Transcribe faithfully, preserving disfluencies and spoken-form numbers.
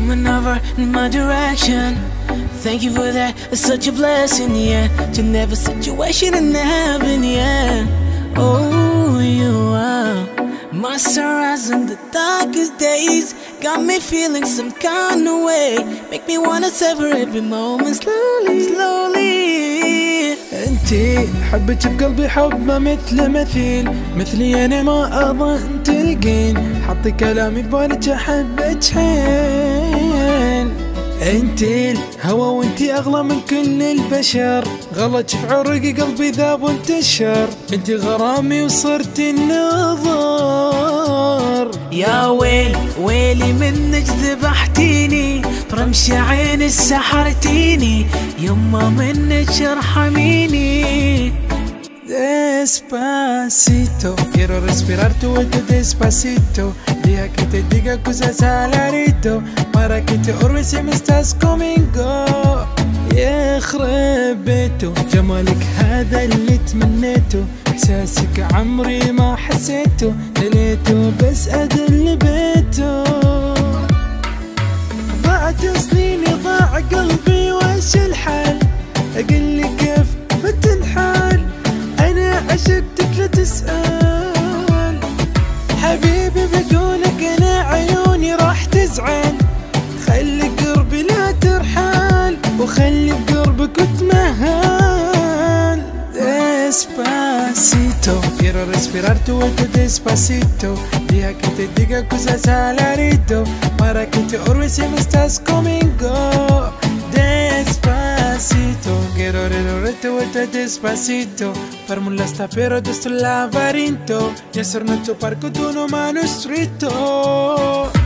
coming over in my direction. Thank you for that, it's such a blessing, yeah. To never situation in heaven, yeah. Oh, you are my sunrise in the darkest days. Got me feeling some kind of way. Make me wanna savor every moment slowly, slowly. انتي حبك بقلبي حب ما مثل مثيل، مثلي انا ما اظن تلقين. حطي كلامي ببالك احبك حيل. انتي الهوى وانتي اغلى من كل البشر، غلط في عرقي قلبي ذاب وانتشر. انتي غرامي وصرتي النظر. يا ويل ويلي منك ذبحتيني، برمش عيني سحرتيني، يما منك ارحميني. Despacito, quiero respirar tu vuelta despacito. Deja que te diga cosas al oído, para que te orbe si me estás conmigo. يخرب بيته جمالك هذا اللي تمنيته، احساسك عمري ما حسيته، ليته بس ادل بيته. ضاعت سنيني ضاع قلبي وش الحال، اقلي كيف مت الحال. انا عشقتك لا تسأل حبيبي، بدونك انا عيوني راح تزعل. خلي قربي لا ترحل، وخلي بقربك وتمهل. Despacito, quiero respirar tu vuelta despacito. Deja que te diga cosas al oído, para que te orbe si me estás conmigo. Despacito, quiero respirar tu vuelta despacito. Formula sta pero desde il laberinto, di essere nel tuo parco tu non mano stretto.